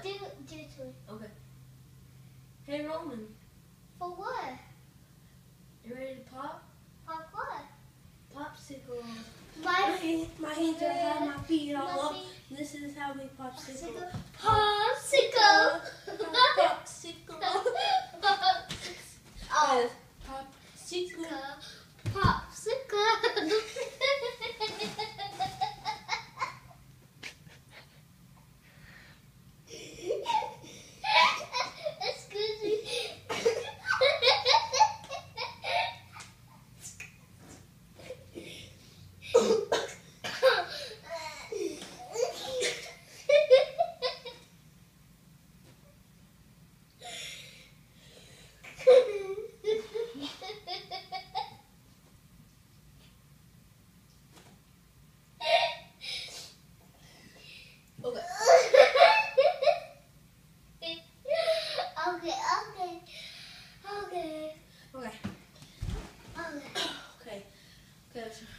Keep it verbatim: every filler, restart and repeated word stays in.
Do, do it to me. Okay. Hey Roman. For what? You ready to pop? Pop what? Popsicle. My, My, my hands are high, my feet are my low. feet. This is how we popsicle. Popsicle. Popsicle. Oh. Popsicle. Popsicle. Excuse me. Okay. Okay, okay. Okay. Okay. Okay. Okay. Okay.